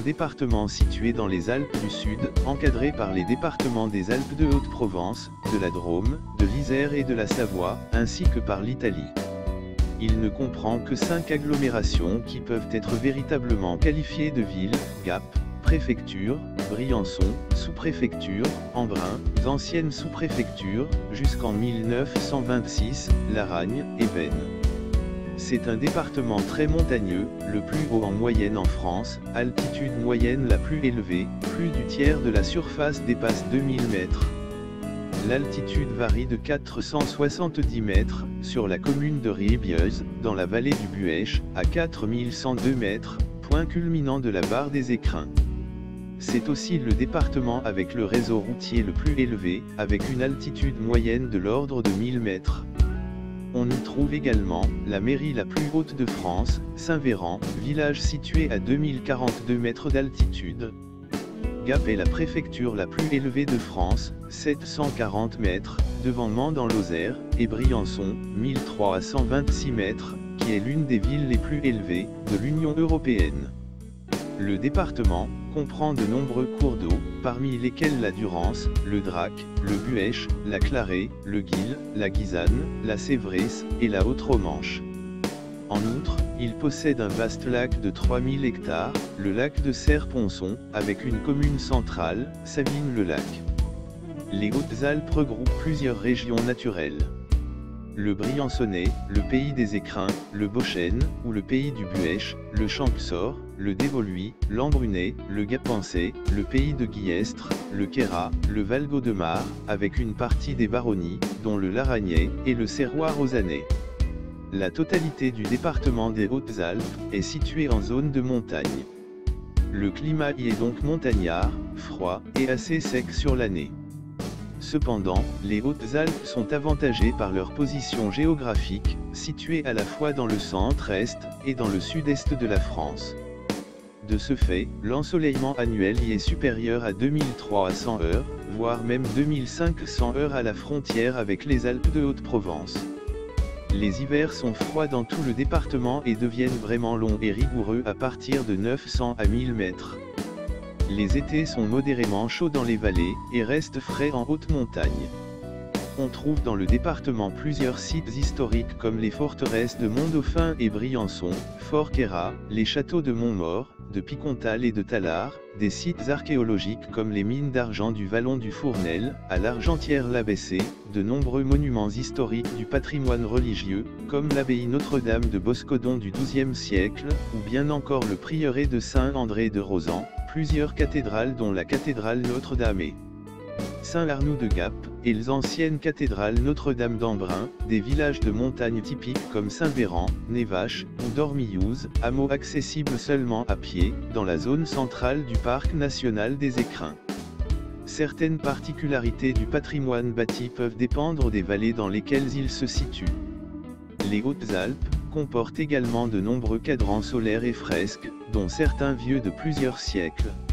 département situé dans les Alpes du Sud, encadré par les départements des Alpes de Haute-Provence, de la Drôme, de l'Isère et de la Savoie, ainsi que par l'Italie. Il ne comprend que 5 agglomérations qui peuvent être véritablement qualifiées de villes: Gap, préfecture, Briançon, sous-préfecture, Embrun, ancienne sous-préfecture, jusqu'en 1926, Laragne, et Veynes. C'est un département très montagneux, le plus haut en moyenne en France, altitude moyenne la plus élevée, plus du tiers de la surface dépasse 2000 mètres. L'altitude varie de 470 mètres, sur la commune de Riebieuse, dans la vallée du Buëch, à 4102 mètres, point culminant de la barre des Écrins. C'est aussi le département avec le réseau routier le plus élevé, avec une altitude moyenne de l'ordre de 1000 mètres. On y trouve également la mairie la plus haute de France, Saint-Véran, village situé à 2042 mètres d'altitude. Gap est la préfecture la plus élevée de France, 740 mètres, devant Mans dans Lozère, et Briançon, 1326 mètres, qui est l'une des villes les plus élevées de l'Union européenne. Le département comprend de nombreux cours d'eau, parmi lesquels la Durance, le Drac, le Buëch, la Clarée, le Guil, la Guisane, la Sévresse, et la Haute-Romanche. En outre, il possède un vaste lac de 3000 hectares, le lac de Serre-Ponçon, avec une commune centrale, Savines-le-Lac. Les Hautes-Alpes regroupent plusieurs régions naturelles. Le Briançonnais, le pays des Écrins, le Beauchesne, ou le pays du Buëch, le Champsaur, le Dévoluy, l'Embrunais, le Gapençais, le pays de Guillestre, le Queyras, le Val-Gaudemar, avec une partie des baronnies, dont le Laragnais, et le Serrois-Rosanais. La totalité du département des Hautes-Alpes est située en zone de montagne. Le climat y est donc montagnard, froid, et assez sec sur l'année. Cependant, les Hautes-Alpes sont avantagées par leur position géographique, située à la fois dans le centre-est, et dans le sud-est de la France. De ce fait, l'ensoleillement annuel y est supérieur à 2300 heures, voire même 2500 heures à la frontière avec les Alpes de Haute-Provence. Les hivers sont froids dans tout le département et deviennent vraiment longs et rigoureux à partir de 900 à 1000 mètres. Les étés sont modérément chauds dans les vallées, et restent frais en haute montagne. On trouve dans le département plusieurs sites historiques comme les forteresses de Mont-Dauphin et Briançon, Fort Queyras, les châteaux de Montmaur, de Picontal et de Tallard, des sites archéologiques comme les mines d'argent du Vallon du Fournel, à l'Argentière-l'Abbessée, de nombreux monuments historiques du patrimoine religieux, comme l'abbaye Notre-Dame de Boscodon du XIIe siècle, ou bien encore le prieuré de Saint-André de Rozan, plusieurs cathédrales dont la cathédrale Notre-Dame et Saint-Arnoux de Gap, et les anciennes cathédrales Notre-Dame d'Embrun, des villages de montagne typiques comme Saint-Véran, Névache, ou Dormillouse, hameaux accessibles seulement à pied, dans la zone centrale du parc national des Écrins. Certaines particularités du patrimoine bâti peuvent dépendre des vallées dans lesquelles ils se situent. Les Hautes-Alpes comportent également de nombreux cadrans solaires et fresques, dont certains vieux de plusieurs siècles.